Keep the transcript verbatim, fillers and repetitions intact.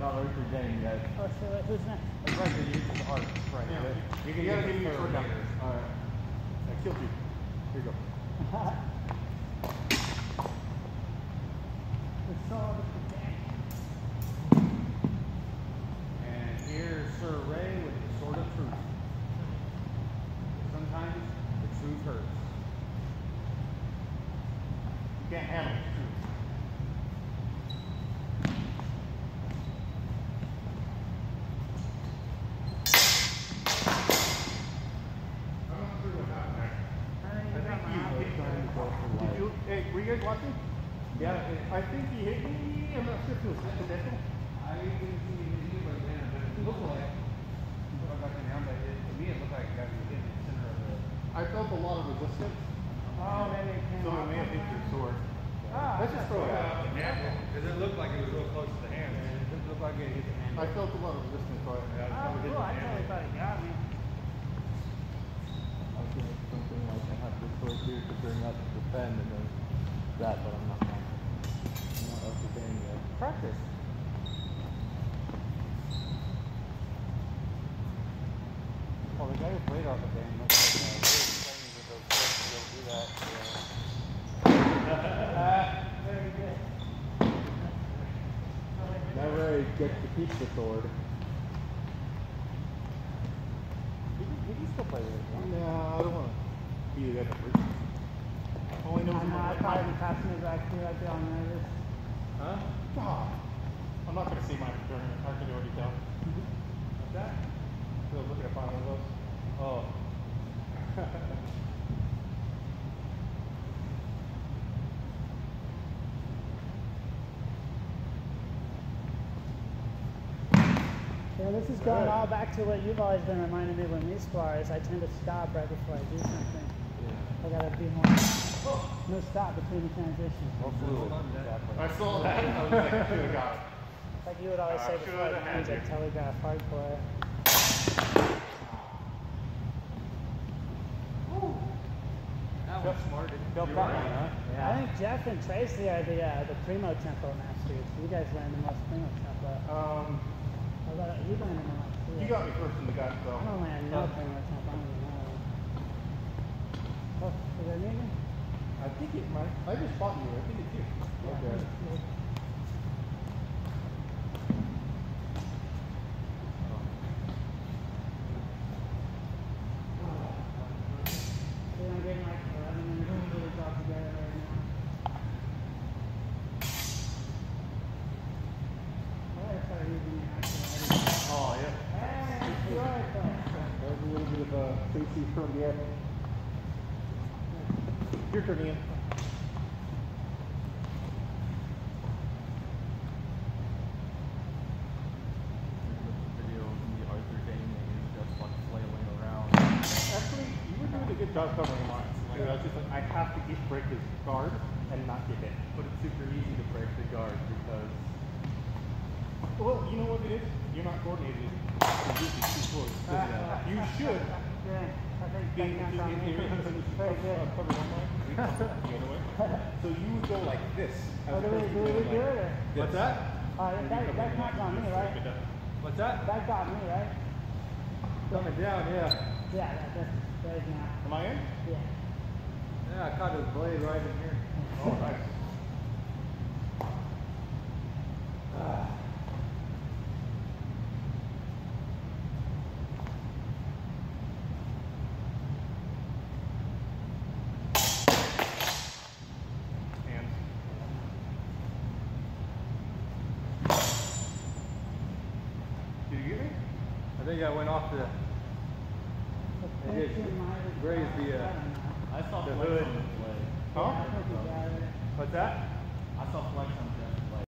not Arthur Dane yet. Oh, so who's next? That's right, you use his art. Right. Yeah. You, You gotta give me your sword down. Alright. I killed you. Here you go. The sword of the day. And here's Sir Ray with the sword of truth. Sometimes the truth hurts. You can't handle the truth. Hey, were you guys watching? Yeah, I think he hit me. I'm not sure if it was accidental. I didn't see him hit you, but then it looked like I got you down, but it, to me it looked like it got you hit in the center of the. I felt a lot of resistance. Oh, maybe it came So off it may have hit your sword. Ah, Let's just throw it out. Because it looked like it was real close to the hand. It didn't look like it hit the hand. I felt a lot of resistance, so I, I Oh, probably hit cool. the I hand. totally thought it got me. I was doing something like I have this sword here to bring up to defend and then that, but I'm not I'm not Arthur Dane yet. Practice. Well, the guy who played off the game looks like uh, really training with those swords to be able to do that. Uh, very good. Now Ray gets to keep the sword. He can, he can still play with it. Right? No, I don't want to be the guy that breaks it. All I know I is know, my, I my, probably be passing it back to you. I'd be all nervous. Huh? God. I'm not going to see mine during it. I can already tell. What's that? Still looking to find one of those. Oh. Yeah, this is going all back to what you've always been reminding me when we spar is I tend to stop right before I do something. Yeah. I gotta be more, no stop between the transitions. More fluid. Exactly. I saw that. I was like, I should have got it. Like you would always I say before shoulda the had games, I you. telegraph hardcore. That was smart. Felt that one, huh? I think Jeff and Tracy are the uh, the primo tempo masters. You guys learned the most primo tempo. Um, Although you learned the most too. you got me first in the gut, so. I don't land no primo tempo. I don't even know. Oh, is that me? I think it might. I just fought you. I think it's you. Okay. So I'm getting like eleven minutes really all together right now. I gotta start using the actual. Oh, yeah. Hey, it's right though. That was a little bit of a Tracy from the air. Your turn, Ian. Video of me Arthur Dane and just like flailing around. Actually, you were doing a good job covering mine. Like, I was just like, I have to get break his guard and not get hit. But it's super easy to break the guard because Well, you know what it is? You're not coordinated. You're using two swords. So, uh, you should Yeah, I think be in, that in, counts on in, me. in, Very good. uh, cover one line, we cover the other way. So you would go like this. As Oh, do we, opposed to do we going do like it or? this. What's that? Oh, that, that, that counts on me, right? What's that? That got me, right? Coming down, yeah. Yeah, that, that's, there's now. Am I in? Yeah. Yeah, I caught his blade right in here. Oh, nice. Ah. Hands. Did you get me? I think I went off the. I did graze the, uh, I saw the flex hood. on this way. Huh? I think you got it. What's that? I saw flex on Jeff.